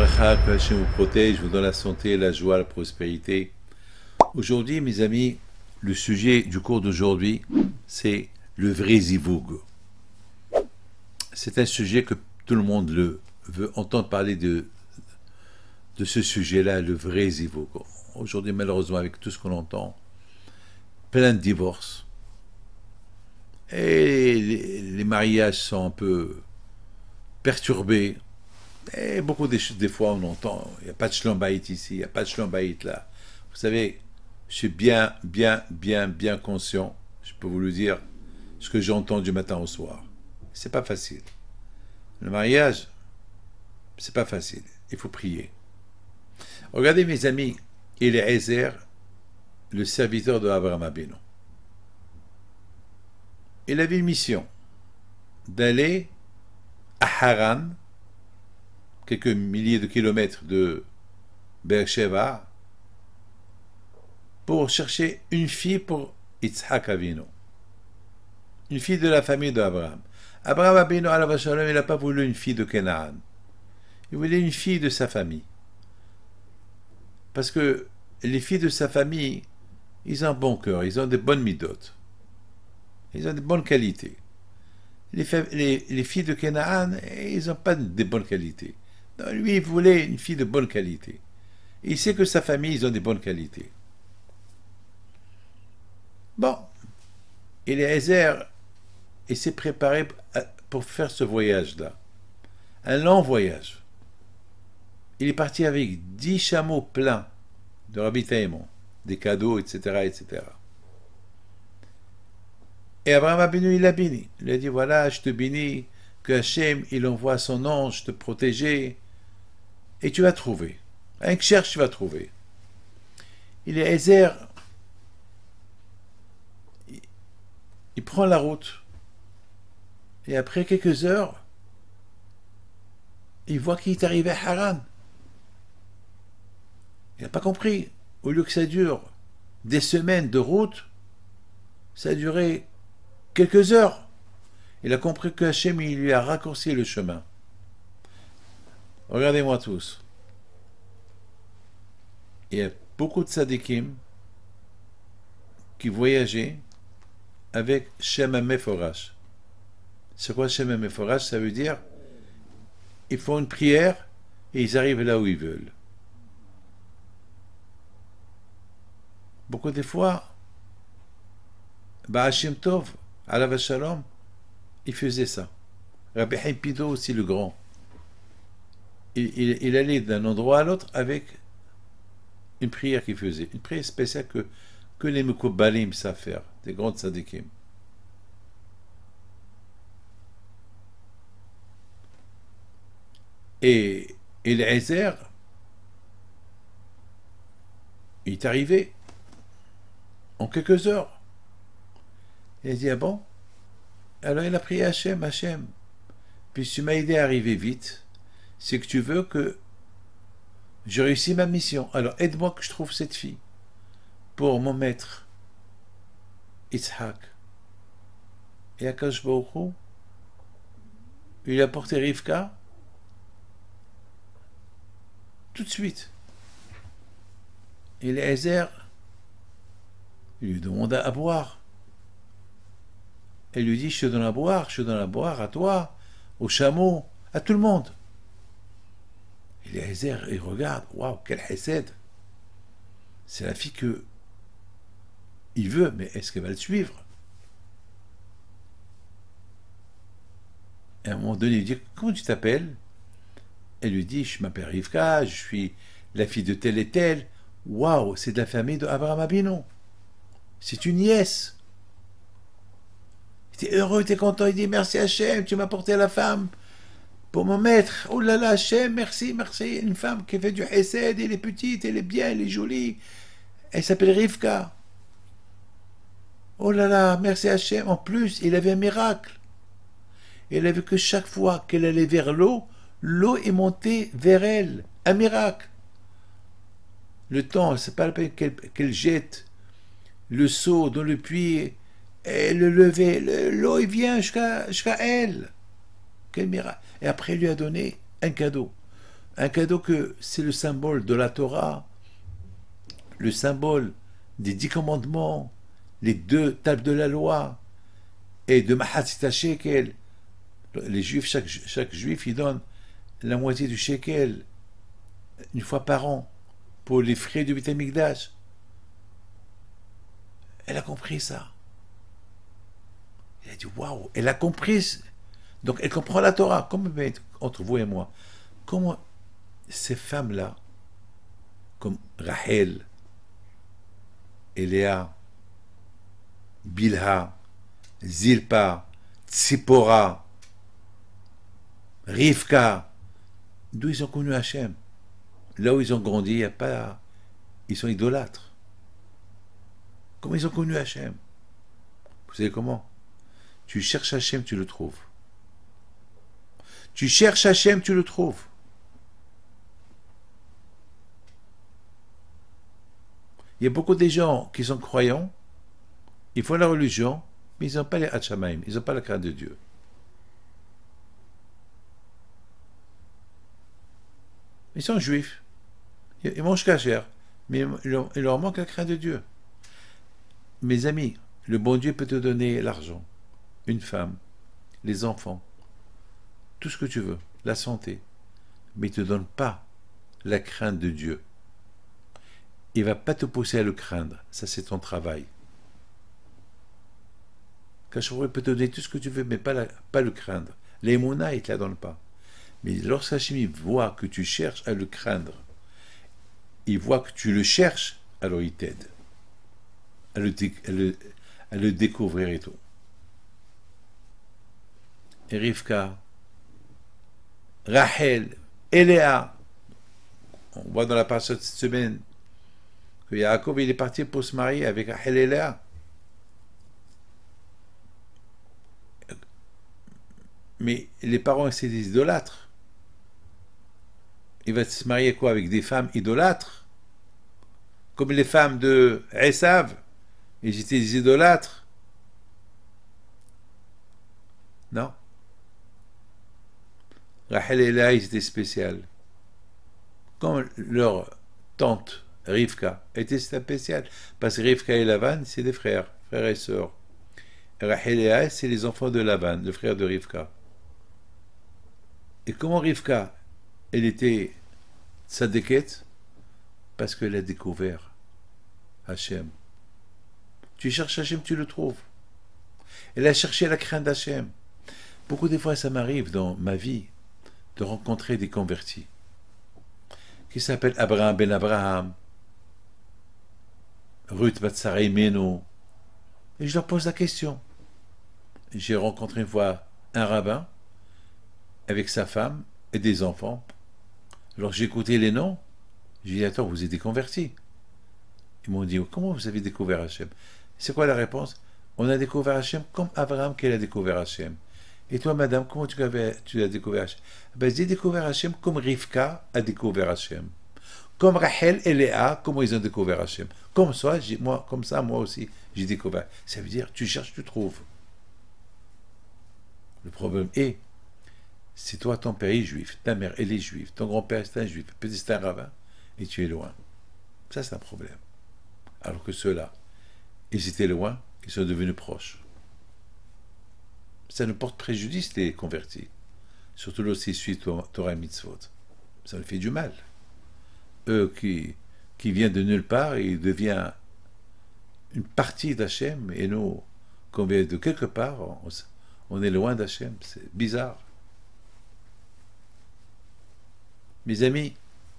Bracha, que Hachem vous protège, vous donne la santé, la joie, la prospérité. Aujourd'hui, mes amis, le sujet du cours d'aujourd'hui, c'est le vrai zivoug. C'est un sujet que tout le monde veut entendre parler de ce sujet-là, le vrai zivoug. Aujourd'hui, malheureusement, avec tout ce qu'on entend, plein de divorces. Et les mariages sont un peu perturbés. Et beaucoup des fois, on entend, il n'y a pas de shlombaït ici, il n'y a pas de shlombaït là. Vous savez, je suis bien conscient, je peux vous le dire, ce que j'entends du matin au soir. C'est pas facile. Le mariage, c'est pas facile. Il faut prier. Regardez, mes amis, Eliezer, le serviteur de Abraham Abinu. Il avait une mission d'aller à Haran, quelques milliers de kilomètres de Beersheba, pour chercher une fille pour Yitzhak Avinu, une fille de la famille d'Abraham. Abraham Abinu, alav shalom, il n'a pas voulu une fille de Canaan. Il voulait une fille de sa famille. Parce que les filles de sa famille, ils ont un bon cœur, ils ont des bonnes midotes. Ils ont des bonnes qualités. Les filles de Canaan, ils n'ont pas de bonnes qualités. Non, lui, il voulait une fille de bonne qualité. Et il sait que sa famille, ils ont des bonnes qualités. Bon, Eliezer, il s'est préparé pour faire ce voyage-là. Un long voyage. Il est parti avec 10 chameaux pleins de ravitaillement, des cadeaux, etc., etc. Et Abraham Abinu, il l'a béni. Il a dit, voilà, je te bénis, que Hachem, il envoie son ange te protéger, et tu vas trouver. Un que cherche, tu vas trouver. Eliezer, il prend la route, et après quelques heures, il voit qu'il est arrivé à Haran. Il n'a pas compris. Au lieu que ça dure des semaines de route, ça a duré quelques heures. Il a compris que Hachem, il lui a raccourci le chemin. Regardez-moi tous. Il y a beaucoup de tzadikim qui voyageaient avec Shem HaMeforash. C'est quoi Shem HaMeforash? Ça veut dire ils font une prière et ils arrivent là où ils veulent. Beaucoup de fois, Baal Shem Tov, alav shalom, il faisait ça. Rabbi Haim Pido aussi, le grand. Il allait d'un endroit à l'autre avec une prière qu'il faisait. Une prière spéciale que les Mekoubalim savent faire, des grands tzadikim. Et Eliezer, il est arrivé en quelques heures. Il a dit, ah bon? Alors il a prié Hachem, Hachem, puis tu m'as aidé à arriver vite, c'est que tu veux que je réussisse ma mission. Alors aide-moi que je trouve cette fille pour mon maître, Yitzhak. Et Akadosh Baruch Hu, il a porté Rivka tout de suite. Et Eliezer, il lui demanda à boire. Elle lui dit, je te donne à boire, je te donne à boire à toi, au chameau, à tout le monde. Et Eliezer, il regarde, waouh, quel hesed. C'est la fille que il veut, mais est-ce qu'elle va le suivre? Et à un moment donné, il dit, comment tu t'appelles? Elle lui dit, je m'appelle Rivka, je suis la fille de tel et tel. Waouh, c'est de la famille d'Abraham Abinu. C'est une nièce. Il était heureux, il était content, il dit, merci Hachem, tu m'as porté la femme pour mon maître. Oh là là, Hachem, merci, merci. Une femme qui fait du hesed, elle est petite, elle est bien, elle est jolie. Elle s'appelle Rivka. Oh là là, merci Hachem. En plus, il avait un miracle. Il avait que chaque fois qu'elle allait vers l'eau, l'eau est montée vers elle. Un miracle. Le temps, c'est pas la peine qu'elle jette le seau dans le puits et le lever. L'eau, il vient jusqu'à elle. Quel miracle. Et après, il lui a donné un cadeau. Un cadeau que c'est le symbole de la Torah, le symbole des 10 commandements, les 2 tables de la loi, et de Mahatzita Shekel. Les juifs, chaque juif, il donne la moitié du shekel, une fois par an, pour les frais du Beit HaMikdash. Elle a compris ça. Elle a dit waouh, elle a compris. Donc elle comprend la Torah, comme entre vous et moi. Comment ces femmes-là, comme Rachel, Léa, Bilha, Zilpa, Tzipora, Rivka, d'où ils ont connu Hachem. Là où ils ont grandi, il n'y a pas. Ils sont idolâtres. Comment ils ont connu Hachem? Vous savez comment? Tu cherches Hachem, tu le trouves. Tu cherches Hachem, tu le trouves. Il y a beaucoup de gens qui sont croyants, ils font la religion, mais ils n'ont pas les Hachamaim, ils n'ont pas la crainte de Dieu. Ils sont juifs, ils mangent cachère, mais il leur manque la crainte de Dieu. Mes amis, le bon Dieu peut te donner l'argent, une femme, les enfants, tout ce que tu veux, la santé, mais il ne te donne pas la crainte de Dieu. Il ne va pas te pousser à le craindre, ça c'est ton travail. Kachoré peut te donner tout ce que tu veux, mais pas le craindre. Les Mouna, il ne te la donne pas. Mais lorsqu'Hachem voit que tu cherches à le craindre, il voit que tu le cherches, alors il t'aide à le découvrir et tout. Et Rivka, Rachel, et Léa, on voit dans la partie de cette semaine que Yaakov il est parti pour se marier avec Rachel et Léa. Mais les parents c'est des idolâtres. Il va se marier quoi avec des femmes idolâtres? Comme les femmes de Esav, ils étaient des idolâtres. Non. Rachel et Léa, ils étaient spéciales. Comme leur tante Rivka était spéciale. Parce que Rivka et Lavan, c'est des frères et sœurs. Et Rachel et Léa, c'est les enfants de Lavan, le frère de Rivka. Et comment Rivka, elle était tzadékette? Parce qu'elle a découvert Hachem. Tu cherches Hachem, tu le trouves. Elle a cherché la crainte d'Hachem. Beaucoup de fois, ça m'arrive dans ma vie de rencontrer des convertis qui s'appellent Abraham ben Abraham, Ruth Batsara Imeno, et je leur pose la question. J'ai rencontré une fois un rabbin avec sa femme et des enfants. Alors j'ai écouté les noms, j'ai dit attends, vous êtes des convertis? Ils m'ont dit comment vous avez découvert Hachem? C'est quoi la réponse? On a découvert Hachem comme Abraham qu'elle a découvert Hachem. Et toi, madame, comment tu as découvert Hachem? Ben, j'ai découvert Hachem comme Rivka a découvert Hachem. Comme Rachel et Léa, comment ils ont découvert Hachem. Comme ça, moi aussi, j'ai découvert. Ça veut dire, tu cherches, tu trouves. Le problème est, c'est toi, ton père est juif, ta mère, elle est juive, ton grand-père est un juif, peut-être c'est un rabbin, et tu es loin. Ça, c'est un problème. Alors que ceux-là, ils étaient loin, ils sont devenus proches. Ça nous porte préjudice, les convertis. Surtout lorsqu'ils suivent Torah et Mitzvot. Ça nous fait du mal. Eux qui viennent de nulle part, ils deviennent une partie d'Hachem, et nous, qu'on vient de quelque part, on est loin d'Hachem. C'est bizarre. Mes amis,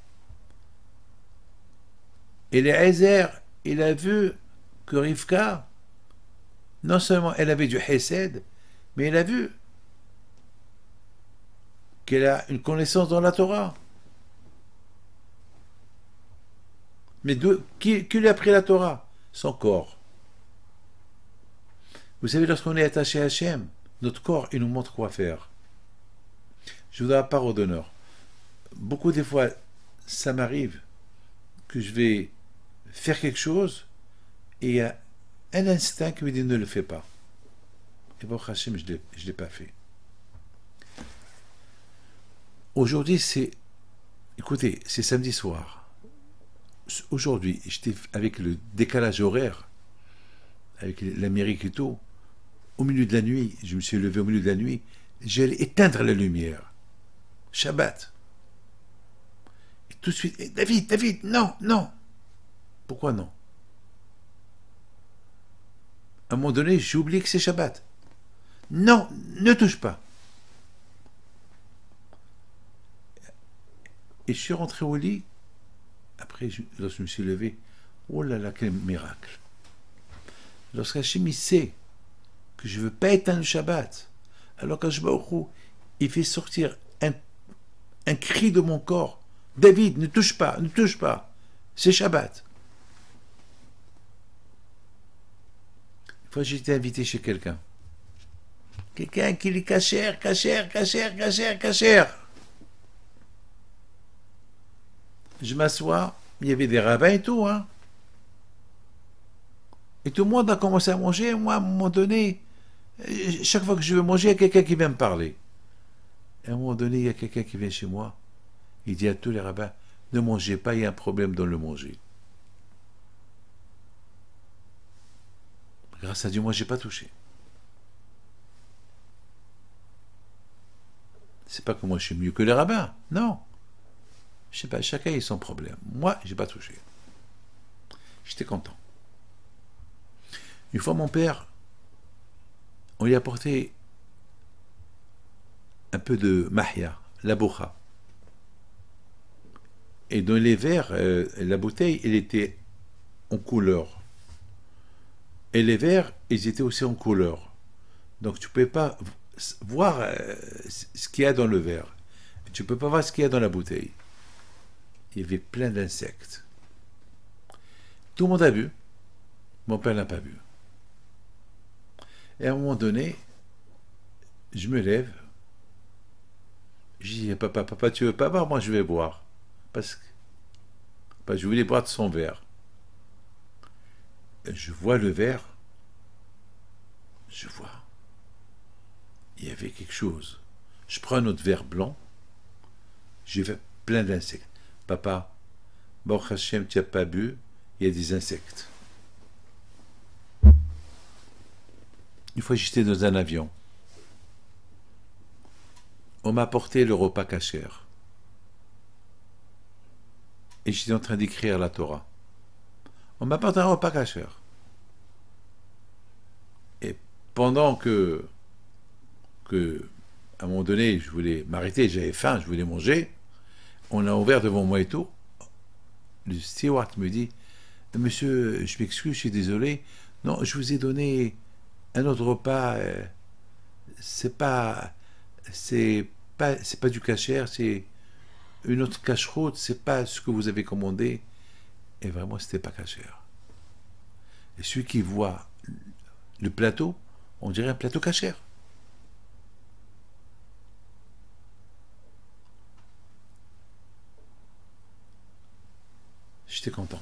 Eliezer, il a vu que Rivka, non seulement elle avait du Hesed, mais elle a vu qu'elle a une connaissance dans la Torah. Mais qui lui a pris la Torah? Son corps. Vous savez, lorsqu'on est attaché à Hachem, notre corps, il nous montre quoi faire. Je vous donne la parole d'honneur. Beaucoup de fois, ça m'arrive que je vais faire quelque chose et il y a un instinct qui me dit ne le fais pas. Et bon, Hachem, je ne l'ai pas fait. Aujourd'hui, il Écoutez, c'est samedi soir. Aujourd'hui, j'étais avec le décalage horaire, avec l'Amérique et tout, au milieu de la nuit, je me suis levé au milieu de la nuit, j'allais éteindre la lumière. Shabbat. Et tout de suite, David, David, non, non. Pourquoi non? À un moment donné, j'ai oublié que c'est Shabbat. Non, ne touche pas. Et je suis rentré au lit. Après, lorsque je me suis levé, oh là là, quel miracle. Lorsqu'Hachem sait que je ne veux pas éteindre le Shabbat, alors qu'Hachem il fait sortir un cri de mon corps. David, ne touche pas, ne touche pas. C'est Shabbat. Une fois, j'ai été invité chez quelqu'un. Quelqu'un qui est cachère. Je m'assois, il y avait des rabbins et tout, hein. Et tout le monde a commencé à manger. Moi, à un moment donné, chaque fois que je veux manger, il y a quelqu'un qui vient me parler. Et à un moment donné, il y a quelqu'un qui vient chez moi. Il dit à tous les rabbins, ne mangez pas, il y a un problème dans le manger. Grâce à Dieu, moi, je n'ai pas touché. C'est pas que moi, je suis mieux que les rabbins. Non. Je sais pas, chacun a son problème. Moi, je n'ai pas touché. J'étais content. Une fois, mon père, on lui a apporté un peu de mahia, la bocha. Et dans les verres, la bouteille, elle était en couleur. Et les verres, ils étaient aussi en couleur. Donc, tu ne pouvais pas voir ce qu'il y a dans le verre. Tu ne peux pas voir ce qu'il y a dans la bouteille. Il y avait plein d'insectes. Tout le monde a bu. Mon père n'a pas bu. Et à un moment donné, je me lève. Je dis, papa, tu veux pas boire? Moi, je vais boire. Parce que je voulais boire de son verre. Et je vois le verre. Je vois. Il y avait quelque chose. Je prends un autre verre blanc. J'ai fait plein d'insectes. Papa, Baruch Hashem, tu n'as pas bu, il y a des insectes. Une fois, j'étais dans un avion. On m'a apporté le repas kasher. Et j'étais en train d'écrire la Torah. On m'a apporté un repas kasher. Et pendant que à un moment donné, je voulais m'arrêter, j'avais faim, je voulais manger, on a ouvert devant moi et tout. Le steward me dit, monsieur, je m'excuse, je suis désolé. Non, je vous ai donné un autre repas. C'est pas du kasher, c'est une autre cacheroute, c'est pas ce que vous avez commandé. Et vraiment, c'était pas kasher. Et celui qui voit le plateau, on dirait un plateau kasher. J'étais content.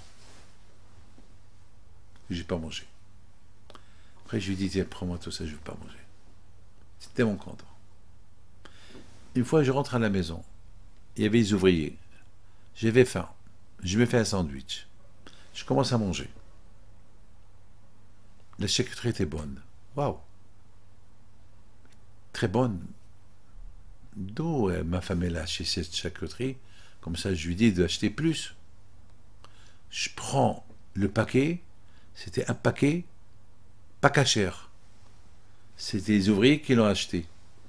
J'ai pas mangé. Après, je lui ai dit, tiens, prends-moi tout ça, je ne veux pas manger. C'était mon content. Une fois, je rentre à la maison. Il y avait les ouvriers. J'avais faim. Je me fais un sandwich. Je commence à manger. La charcuterie était bonne. Waouh! Très bonne. D'où ma femme elle a acheté cette charcuterie. Comme ça, je lui dis d'acheter plus. Je prends le paquet. C'était un paquet pas cachère. C'était les ouvriers qui l'ont acheté.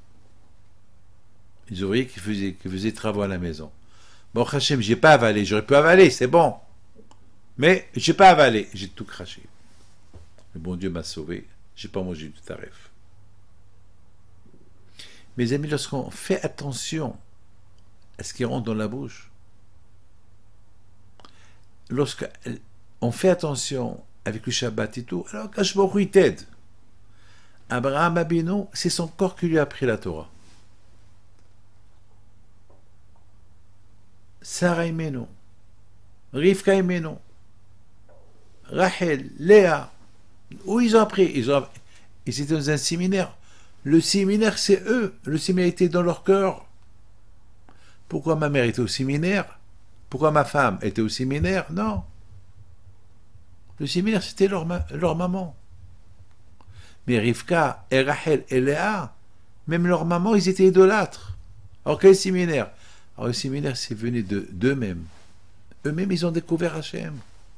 Les ouvriers qui faisaient travaux à la maison. Bon, Hachem, j'ai pas avalé. J'aurais pu avaler, c'est bon. Mais j'ai pas avalé. J'ai tout craché. Le bon Dieu m'a sauvé. J'ai pas mangé du tarif. Mes amis, lorsqu'on fait attention à ce qui rentre dans la bouche, lorsqu'on fait attention avec le Shabbat et tout, alors Kashboru il t'aide. Abraham Abinu, c'est son corps qui lui a appris la Torah. Sarah Imenu, Rivka Imenu, Rachel, Léa, où ils ont appris? Ils étaient dans un séminaire. Le séminaire, c'est eux. Le séminaire était dans leur cœur. Pourquoi ma mère était au séminaire? Pourquoi ma femme était au séminaire? Non. Le séminaire, c'était leur maman. Mais Rivka et Rachel et Léa, même leur maman, ils étaient idolâtres. Alors quel séminaire? Alors le séminaire, c'est venu d'eux-mêmes. Eux-mêmes, ils ont découvert Hachem.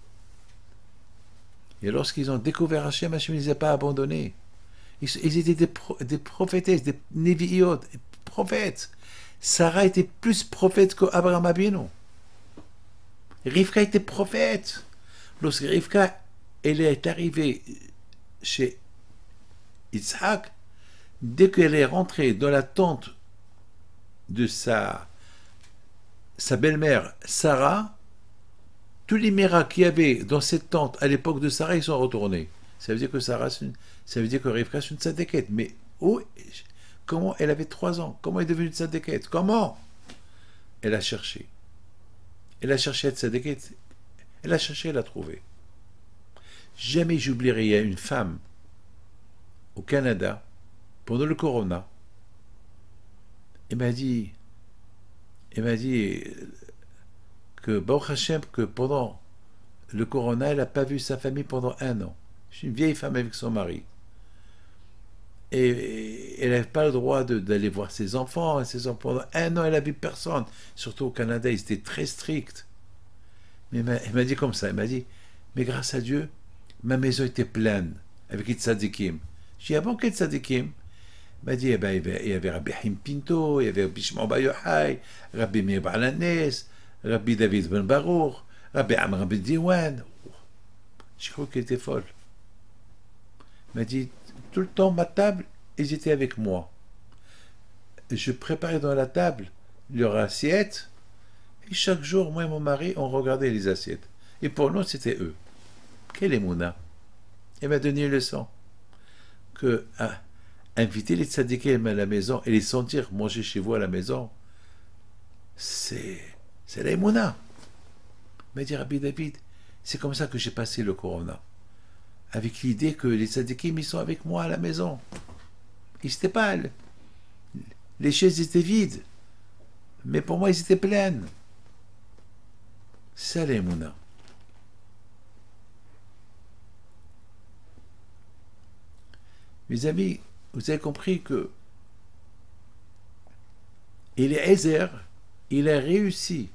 Et lorsqu'ils ont découvert Hachem, Hachem ne les a pas abandonnés. Ils étaient des prophétesses, des néviot, des prophètes. Sarah était plus prophète qu'Abraham Abinu. Rivka était prophète. Lorsque Rivka, elle est arrivée chez Yitzhak, dès qu'elle est rentrée dans la tente de sa belle-mère Sarah, tous les miracles qu'il y avait dans cette tente à l'époque de Sarah, ils sont retournés. Ça veut dire que ça veut dire que Rivka c'est une tzadékette. Mais comment elle avait 3 ans? Comment elle est devenue tzadékette? Comment? Elle a cherché. Elle a cherché à tzadékette. Elle a cherché, elle a trouvé. Jamais j'oublierai, il y a une femme au Canada, pendant le Corona, elle m'a dit que Baruch Hashem, que pendant le Corona, elle n'a pas vu sa famille pendant 1 an. C'est une vieille femme avec son mari. Et elle n'avait pas le droit d'aller voir ses enfants. Et ses enfants, pendant 1 an, elle n'a vu personne. Surtout au Canada, ils étaient très stricts. Mais elle m'a dit comme ça, elle m'a dit, mais grâce à Dieu, ma maison était pleine avec les tzadikim. J'ai dit, ah bon, quel tzadikim? Elle m'a dit, eh ben, il y avait Rabbi Haim Pinto, il y avait Rabbi Shimon Bar Yochai, Rabbi Meir Balanes, Rabbi David Ben Baruch, Rabbi Amram Ben Diwan. J'ai cru qu'elle était folle. Elle m'a dit, tout le temps, ma table, ils étaient avec moi. Je préparais dans la table leur assiette, et chaque jour, moi et mon mari, on regardait les assiettes. Et pour nous, c'était eux. Quelle émouna! Elle m'a donné une leçon. Que inviter les tzadikim à la maison et les sentir manger chez vous à la maison, c'est la émouna. Elle m'a dit, Rabbi David, c'est comme ça que j'ai passé le Corona. Avec l'idée que les tzadikim, ils sont avec moi à la maison. Ils n'étaient pas... Les chaises étaient vides. Mais pour moi, ils étaient pleines. C'est la émouna. Mes amis, vous avez compris que Eliezer, il a réussi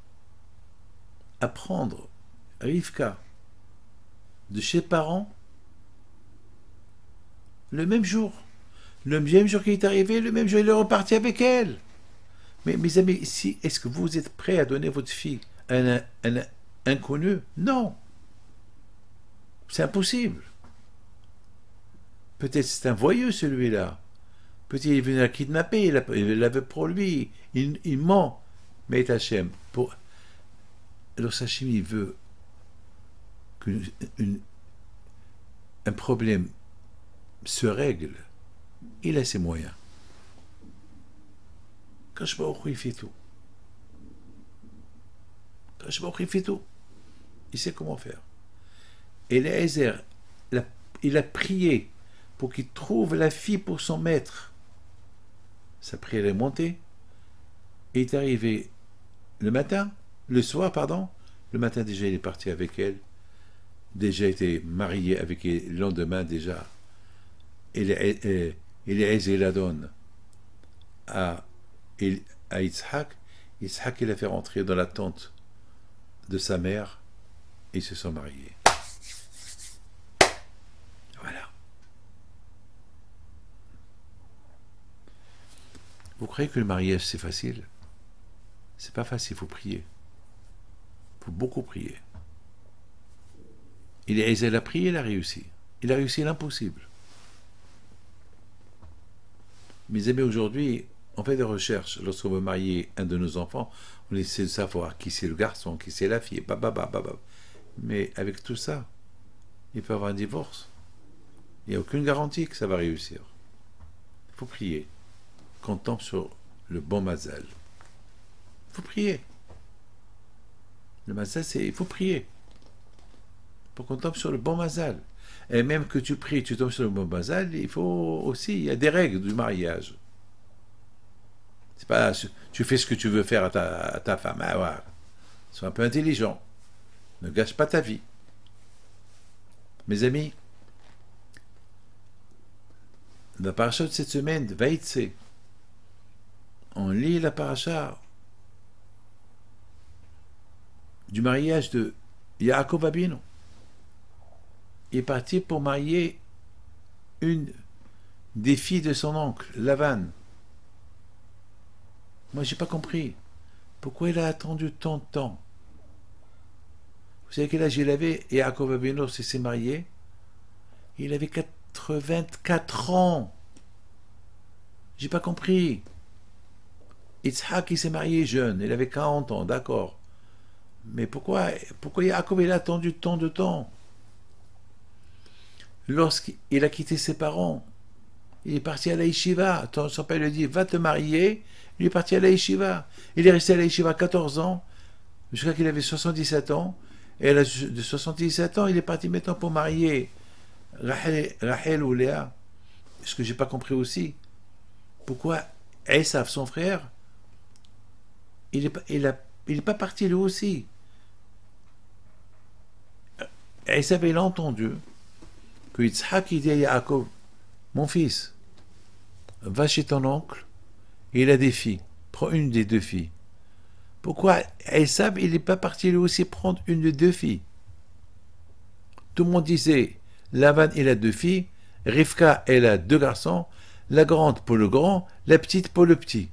à prendre Rivka de chez parents le même jour. Le même jour qu'il est arrivé, le même jour il est reparti avec elle. Mais mes amis, est-ce que vous êtes prêts à donner votre fille à un inconnu? Non. C'est impossible. Peut-être c'est un voyeux celui-là. Peut-être il est venu la kidnapper, il l'avait pour lui. Il ment. Mais Hachem, alors Hachem, il veut qu'un problème se règle. Il a ses moyens. Kadosh Baruch Hu, il fait tout. Kadosh Baruch Hu, il fait tout. Il sait comment faire. Et Eliezer, il a prié pour qu'il trouve la fille pour son maître. Sa prière est montée. Et il est arrivé le soir, le matin déjà il est parti avec elle. Déjà été marié avec elle, le lendemain déjà. Eliezer la donne à Yitzhak. Yitzhak, il a fait rentrer dans la tente de sa mère et ils se sont mariés. Voilà. Vous croyez que le mariage c'est facile? C'est pas facile, il faut prier. Il faut beaucoup prier. Eliezer a prié, il a réussi. Il a réussi l'impossible. Mes amis, aujourd'hui, on fait des recherches. Lorsqu'on veut marier un de nos enfants, on essaie de savoir qui c'est le garçon, qui c'est la fille, Mais avec tout ça, il peut y avoir un divorce. Il n'y a aucune garantie que ça va réussir. Il faut prier. Qu'on tombe sur le bon mazal. Il faut prier. Le mazal, il faut prier. Pour qu'on tombe sur le bon mazal. Et même que tu pries, tu tombes sur le bon mazal, il faut aussi, il y a des règles du mariage. C'est pas, tu fais ce que tu veux faire à ta femme. Ah, ouais. Sois un peu intelligent. Ne gâche pas ta vie. Mes amis, la paracha de cette semaine, Vaïtse, on lit la paracha du mariage de Yaakov Abinu. Il est parti pour marier une des filles de son oncle, Lavan. Moi, j'ai pas compris. Pourquoi il a attendu tant de temps? Vous savez quel âge il avait? Yaakov Abinu s'est marié. Il avait 84 ans. J'ai pas compris. Yitzhak, il s'est marié jeune. Il avait 40 ans, d'accord. Mais pourquoi Yaakov, il a attendu tant de temps? Lorsqu'il a quitté ses parents, il est parti à la yeshiva. Son père lui a dit, va te marier. Il est parti à la yeshiva. Il est resté à la yeshiva 14 ans, jusqu'à qu'il avait 77 ans. Et à l'âge de 77 ans, il est parti maintenant pour marier Rachel ou Léa. Ce que j'ai pas compris aussi. Pourquoi Esav, son frère, il est pas parti lui aussi. Esav, il a entendu que Yitzhak, il dit à Yaakov, mon fils, va chez ton oncle, il a des filles, prends une des deux filles. Pourquoi Esav, il n'est pas parti lui aussi prendre une des deux filles? Tout le monde disait, Lavan, il a deux filles, Rivka, elle a deux garçons, la grande pour le grand, la petite pour le petit.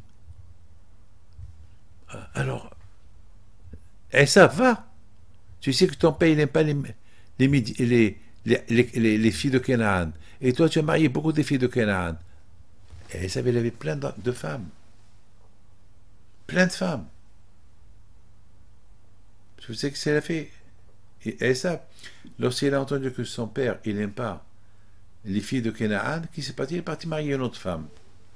Alors, Esav, va. Tu sais que ton père, il n'aime pas les filles de Canaan. Et toi, tu as marié beaucoup de filles de Canaan. Et Esav, il avait plein de femmes. Plein de femmes. Vous savez que c'est la fait. Et Esav, lorsqu'il a entendu que son père, il n'aime pas les filles de Canaan, qui s'est parti, il est parti marier une autre femme.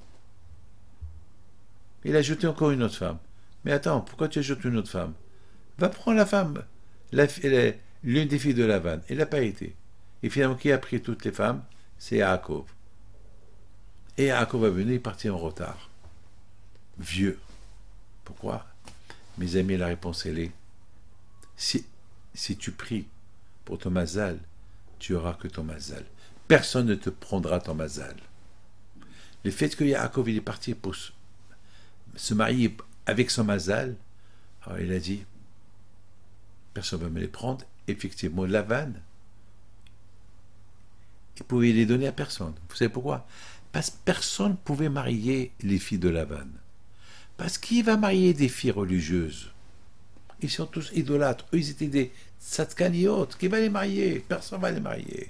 Il a ajouté encore une autre femme. Mais attends, pourquoi tu ajoutes une autre femme? Va prendre la femme, l'une des filles de Lavan. Il n'a pas été. Et finalement, qui a pris toutes les femmes? C'est Yaakov. Et Yaakov va venir, il est parti en retard. Vieux. Pourquoi? Mes amis, la réponse, elle est, si tu pries pour ton mazal, tu auras que ton mazal. Personne ne te prendra ton mazal. Le fait que Yaakov, il est parti pour se marier avec son mazal, alors il a dit, personne ne va me les prendre. Effectivement, Lavan, il pouvait les donner à personne. Vous savez pourquoi? Parce que personne ne pouvait marier les filles de Lavan. Parce qu'il va marier des filles religieuses. Ils sont tous idolâtres. Eux, ils étaient des tzadkaniotes. Qui va les marier? Personne ne va les marier.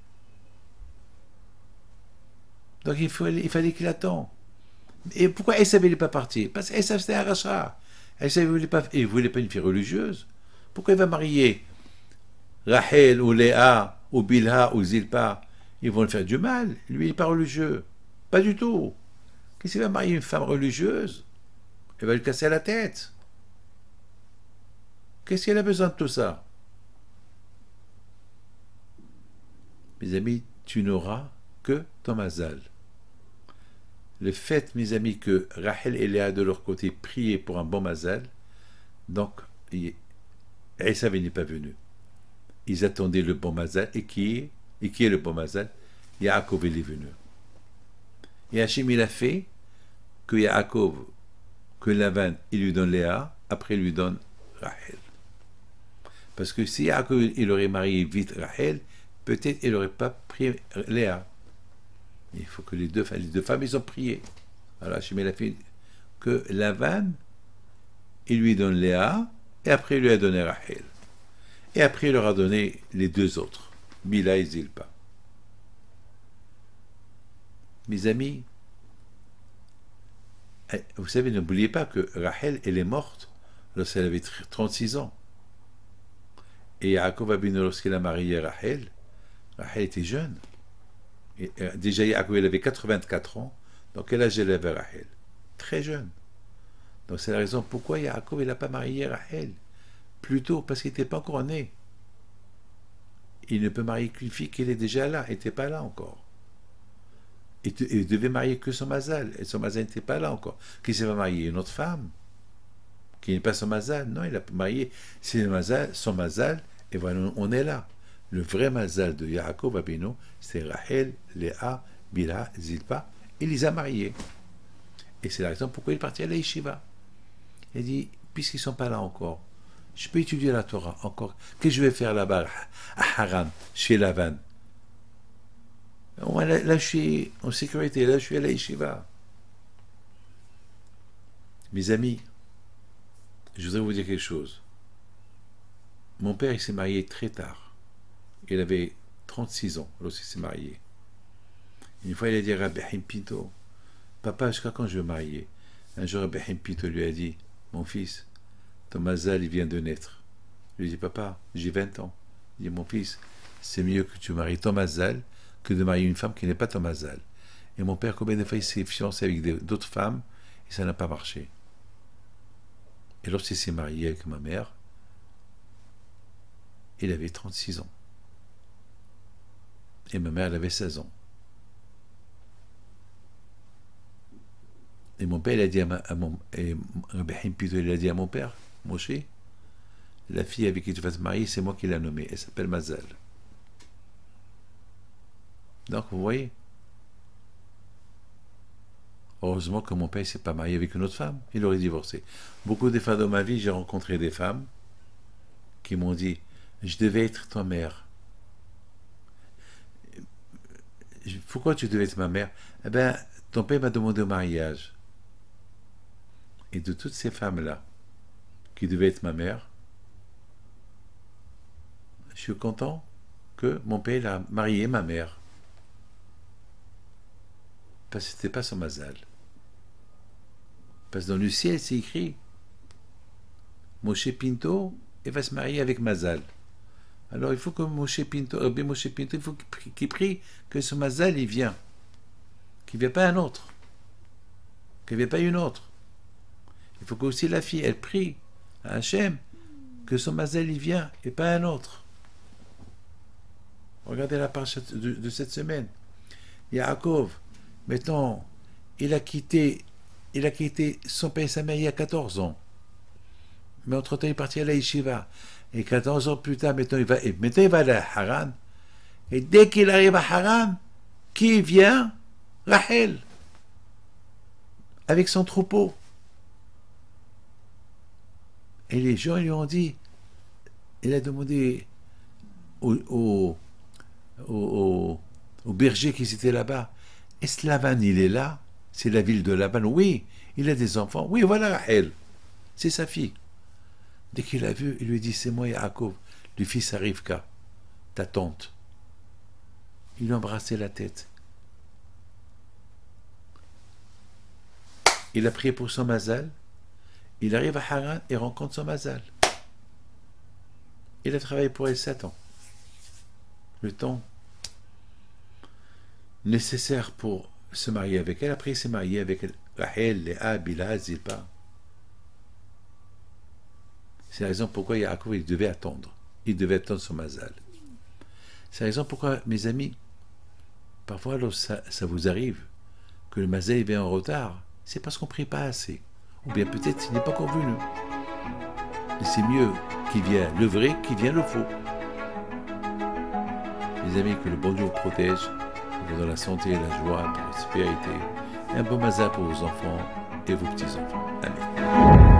Donc il fallait qu'il attende. Et pourquoi Esav n'est pas parti? Parce qu'Esav c'était un rachat. Esav ne voulait pas une fille religieuse. Pourquoi il va marier Rachel ou Léa ou Bilha ou Zilpa? Ils vont le faire du mal. Lui, il n'est pas religieux. Pas du tout. Qu'est-ce qu'il va marier une femme religieuse? Elle va lui casser la tête. Qu'est-ce qu'elle a besoin de tout ça? Mes amis, tu n'auras que ton mazal. Le fait, mes amis, que Rachel et Léa de leur côté priaient pour un bon mazal, donc Esav n'est pas venu. Ils attendaient le bon mazal. Et qui est le bon mazal? Yaakov est venu. Et Hachem, il a fait que Yaakov, que Lavan, il lui donne Léa, après il lui donne Rachel. Parce que si Yaakov, il aurait marié vite Rachel, peut-être il n'aurait pas pris Léa. Il faut que les deux femmes, ils ont prié. Alors Hachem, il a fait que Lavan, il lui donne Léa, et après il lui a donné Rachel. Et après il leur a donné les deux autres, Bila et Zilpa. Mes amis, vous savez, n'oubliez pas que Rachel, elle est morte lorsqu'elle avait 36 ans. Et Yaakov Abinu, lorsqu'il a marié Rachel, Rachel était jeune. Et, déjà, Yaakov, il avait 84 ans. Donc, quel âge elle avait Rachel? Très jeune. Donc, c'est la raison pourquoi Yaakov, il n'a pas marié Rachel. Plutôt parce qu'il n'était pas encore né. Il ne peut marier qu'une fille qui est déjà là. Elle n'était pas là encore. Il devait marier que son mazal. Et son mazal n'était pas là encore. Qui s'est va marier? Une autre femme. qui n'est pas son mazal. Non, il a marié, c'est son mazal, et voilà, on est là. Le vrai mazal de Yaakov Abino, c'est Rachel, Léa, Bila, Zilpa. Il les a mariés. Et c'est la raison pourquoi il est parti à la yeshiva. Il dit, puisqu'ils ne sont pas là encore, je peux étudier la Torah encore. Qu'est-ce que je vais faire là-bas, à Haran, chez Lavan? Là, je suis en sécurité, là, je suis à la yeshiva. Mes amis, je voudrais vous dire quelque chose. Mon père, il s'est marié très tard. Il avait 36 ans lorsqu'il s'est marié. Une fois, il a dit à Rabbi Haim Pinto, papa, jusqu'à quand je vais me marier? Un jour, Rabbi Haim Pinto lui a dit, mon fils, ton mazal, il vient de naître. Je lui ai dit, papa, j'ai 20 ans. Il dit, mon fils, c'est mieux que tu maries ton mazal que de marier une femme qui n'est pas ton mazal. Et mon père, combien de fois il s'est fiancé avec d'autres femmes, et ça n'a pas marché. Et lorsqu'il s'est marié avec ma mère, il avait 36 ans. Et ma mère, elle avait 16 ans. Et mon père, il a dit il a dit à mon père, Moshe, la fille avec qui tu vas te marier, c'est moi qui l'ai nommée. Elle s'appelle Mazal. Donc, vous voyez, heureusement que mon père ne s'est pas marié avec une autre femme. Il aurait divorcé. Beaucoup de fois dans ma vie, j'ai rencontré des femmes qui m'ont dit, je devais être ta mère. Pourquoi tu devais être ma mère? Eh bien, ton père m'a demandé au mariage. Et de toutes ces femmes-là, qui devaient être ma mère, je suis content que mon père a marié ma mère. Parce que ce n'était pas son mazal. Parce que dans le ciel, c'est écrit, Moshe Pinto, il va se marier avec Mazal. Alors il faut que Moshe Pinto, il faut qu'il prie que ce Mazal, il vient. Qu'il ne vienne pas un autre. Qu'il ne vienne pas une autre. Il faut que aussi la fille, elle prie à Hachem que son Mazal, il vient et pas un autre. Regardez la page de cette semaine. Yaakov, maintenant, il a quitté son père et sa mère il y a 14 ans. Mais entre-temps, il est parti à la yeshiva. Et 14 ans plus tard, maintenant, il va aller à Haran. Et dès qu'il arrive à Haran, qui vient? Rachel. Avec son troupeau. Et les gens lui ont dit, il a demandé aux bergers qui étaient là-bas, est-ce que Lavan, il est là? C'est la ville de Lavan. Oui, il a des enfants. Oui, voilà Rachel. C'est sa fille. Dès qu'il l'a vu, il lui dit, c'est moi Yaakov, le fils à Rivka, ta tante. Il lui a embrassé la tête. Il a prié pour son mazal. Il arrive à Haran et rencontre son mazal. Il a travaillé pour elle 7 ans. Le temps nécessaire pour se marier avec elle. Après, il s'est marié avec Rachel, Léa, Bila, Zilpa. C'est la raison pourquoi Yaakov, il devait attendre. Il devait attendre son mazal. C'est la raison pourquoi, mes amis, parfois, lorsque ça vous arrive, que le mazal vient en retard, c'est parce qu'on ne prie pas assez. Ou bien peut-être qu'il n'est pas convenu. Mais c'est mieux qu'il vienne le vrai qu'il vienne le faux. Mes amis, que le bon Dieu vous protège, vous donne la santé, la joie, la prospérité, et un bon mazal pour vos enfants et vos petits-enfants. Amen.